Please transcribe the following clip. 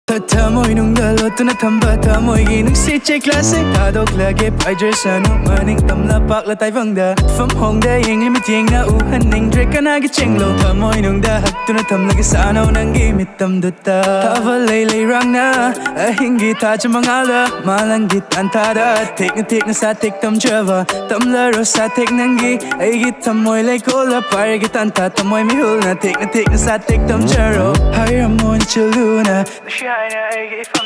Tamoy nung dalot na tamba tamoy ginung si che classic Tadok lagi pajer sa nung maning tamla pakla tay vangda From hong da ying limit ying na uhan ning drink ka nagi chinglo Tamoy nung dahag tu na tam lagi sa anaw nang gimit tam duta Tava lay lay rang na ahingi ta cha mangala malanggit antada Tik na sa tik tam java tam laro sa tik nangi ay git tamoy lay kola par git anta tamoy mihul na tik na sa tik tam jaro Hairamu nachinduna